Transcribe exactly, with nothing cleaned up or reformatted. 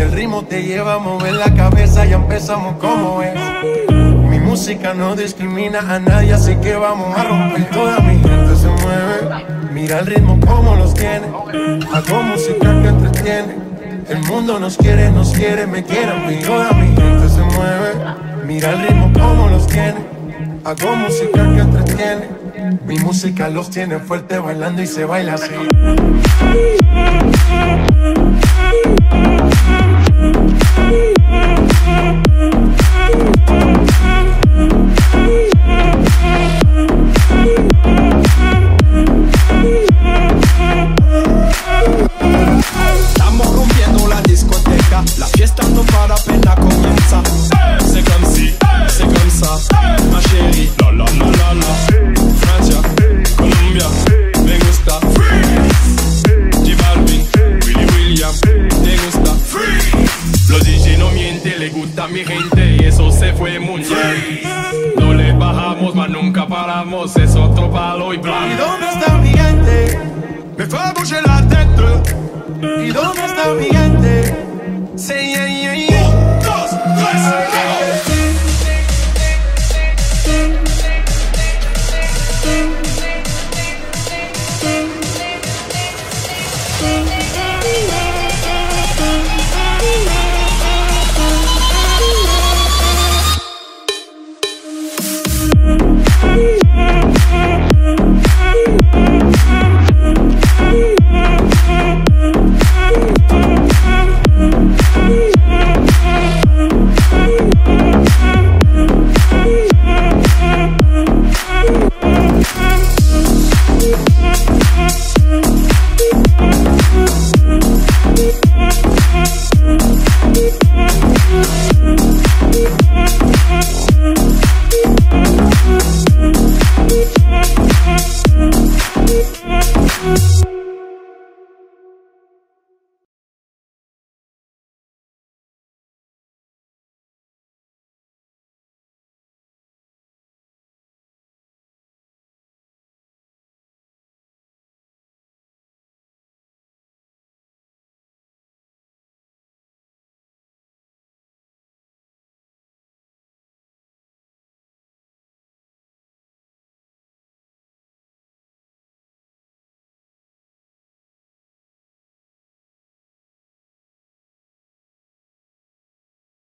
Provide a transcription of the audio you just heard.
Si el ritmo te lleva a mover la cabeza, ya empezamos como es. Mi música no discrimina a nadie, así que vamos a romper. Toda mi gente se mueve, mira el ritmo como los tiene. Hago música que entretiene. El mundo nos quiere, nos quiere, me quiere a mí. Toda mi gente se mueve, mira el ritmo como los tiene. Hago música que entretiene. Mi música los tiene fuerte bailando y se baila así. Estamos rompiendo la discoteca, la fiesta no para, apenas comienza. C'est comme si, c'est comme ça, ma chérie, la la la la la. Francia, Colombia, me gusta. Freeze, J Balvin, Willy William, me gusta. Freeze, los D J no mienten, le gusta a mi gente y eso se fue mundial. No le bajamos, mas nunca paramos, es otro palo y blanco. ¿Y dónde está mi gente? Me fue a bouger la tête. ¿Y dónde está mi gente? Say yeah yeah yeah. Un, dos, tres, We'll be right back.